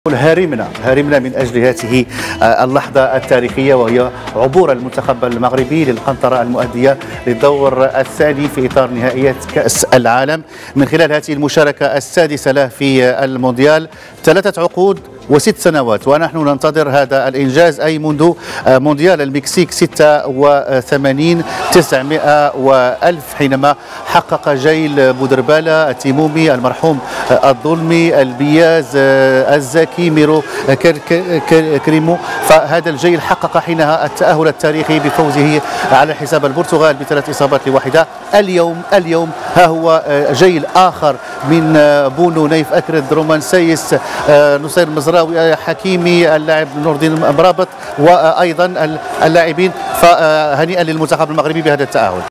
هارمنا من أجل هذه اللحظة التاريخية، وهي عبور المنتخب المغربي للقنطرة المؤدية للدور الثاني في إطار نهائيات كأس العالم من خلال هذه المشاركة السادسة له في المونديال. 3 عقود و6 سنوات ونحن ننتظر هذا الإنجاز، أي منذ مونديال المكسيك 86 900 وألف، حينما حقق جيل بودربالة، التيمومي، المرحوم الظلمي، البياز، الزكي، ميرو كريمو. فهذا الجيل حقق حينها التأهل التاريخي بفوزه على حساب البرتغال ب3 إصابات ل1. اليوم ها هو جيل آخر من بونو، نايف أكرد، رومان سايس، نصير مزراوي، حكيمي، اللاعب نور الدين مرابط، وأيضا اللاعبين. فهنيئا للمنتخب المغربي بهذا التأهل.